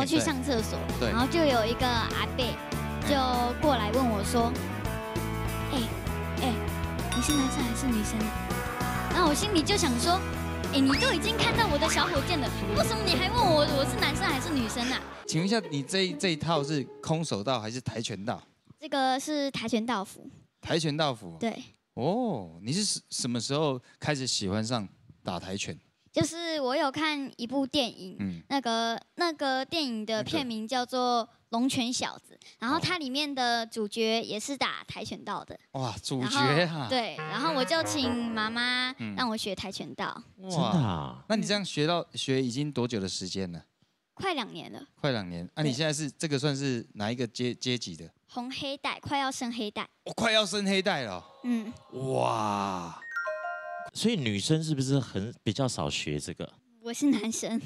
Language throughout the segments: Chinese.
后去上厕所， 对， 然后就有一个阿伯就过来问我说：“你是男生还是女生啊？”然后我心里就想说：“你都已经看到我的小火箭了，为什么你还问我是男生还是女生啊？” 请问一下，你这一套是空手道还是跆拳道？ 这个是跆拳道服。 跆拳道服。 对。 哦，你是什么时候开始喜欢上打跆拳？ 就是我有看一部电影，那个电影的片名叫做《龙拳小子》，然后它里面的主角也是打跆拳道的。 哇，主角啊！ 对，然后我就请妈妈让我学跆拳道。 真的啊？ 那你这样学已经多久的时间了？ 快2年了。 快2年。你现在是这个算是哪一个阶级的？ 红黑带，快要升黑带。 我快要升黑带了。哇。 所以女生是不是比较少学这个？ 我是男生。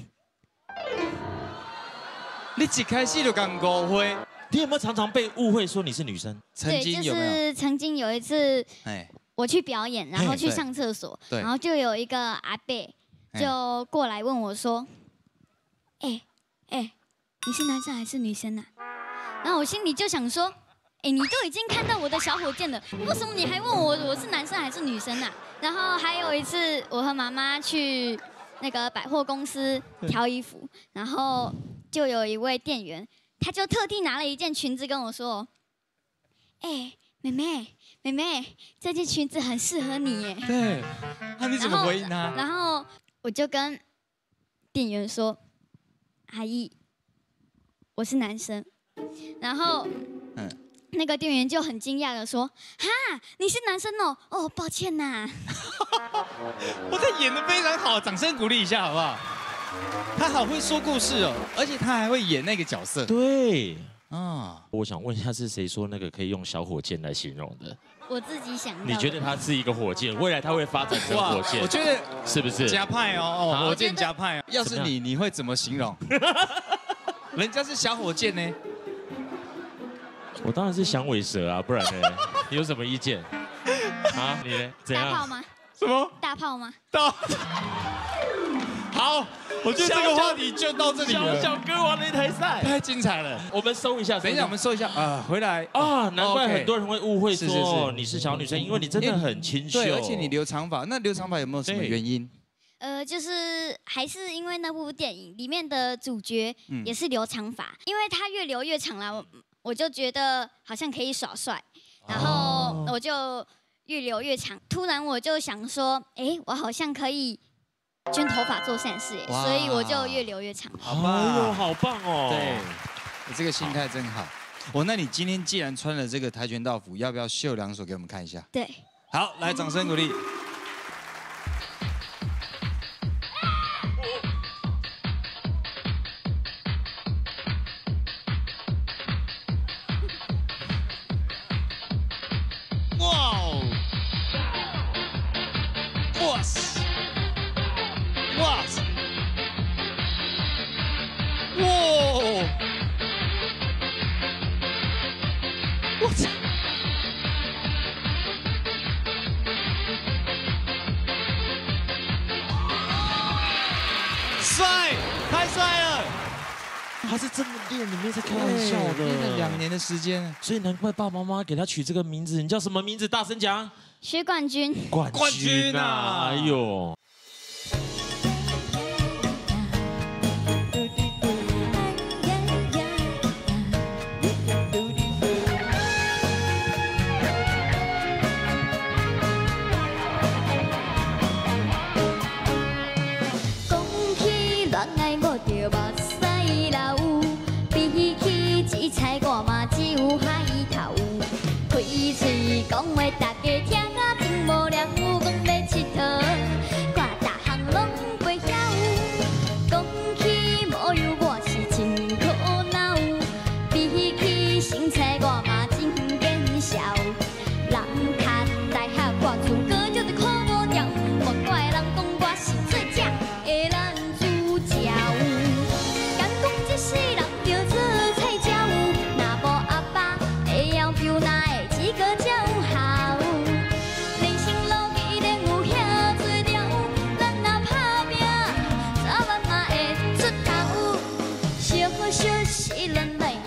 你一开始就刚误会， 你有没有常常被误会说你是女生？ 曾经有没有？ 就是曾经有一次，我去表演，然后去上厕所，然后就有一个阿伯就过来问我说：“你是男生还是女生啊？”然后我心里就想说：“你都已经看到我的小火箭了，为什么你还问我是男生还是女生啊？”然后还有一次，我和妈妈去那个百货公司挑衣服，然后就有一位店员，他就特地拿了一件裙子跟我说：“妹妹，这件裙子很适合你耶。” 对，那你怎么回应他？ 然后我就跟店员说：“阿姨，我是男生。”然后那个店员就很惊讶的说：“哈，你是男生哦？哦，抱歉呐。” 我他演得非常好，掌声鼓励一下好不好？他好会说故事哦，而且他还会演那个角色。 对， 啊， 我想问一下，是谁说那个可以用小火箭来形容的？ 我自己想到。 你觉得它是一个火箭，未来它会发展成火箭？ 我觉得是不是？ 加派哦，火箭加派哦。要是你会怎么形容？人家是小火箭呢。 我当然是响尾蛇啊，不然呢？你有什么意见？啊，你呢？怎样？ 大炮吗？ 什么？ 大炮吗？ 好，我觉得这个话题就到这里了。 小歌王擂台赛太精彩了， 我们搜一下。 等一下，我们搜一下啊，回来啊，难怪很多人会误会说你是小女生，因为你真的很清秀， 对，而且你留长发。那留长发有没有什么原因？ 就是还是因为那部电影里面的主角也是留长发，因为他越留越长了，我就觉得好像可以耍帅，然后我就越留越长。突然我就想说，我好像可以捐头发做善事，所以我就越留越长。 好棒， 好棒哦！ 对，你这个心态真好。那你今天既然穿了这个跆拳道服，要不要秀2手给我们看一下？ 对。 好，来，掌声鼓励。帅，太帅了！ 他是真的练，你没在开玩笑的。 练了2年的时间， 所以难怪爸爸妈妈给他取这个名字。你叫什么名字？大声讲。 薛冠军。 冠军啊！哎呦。 讲话大家听啊，并无人有讲要佚佗，怪流洗了泪。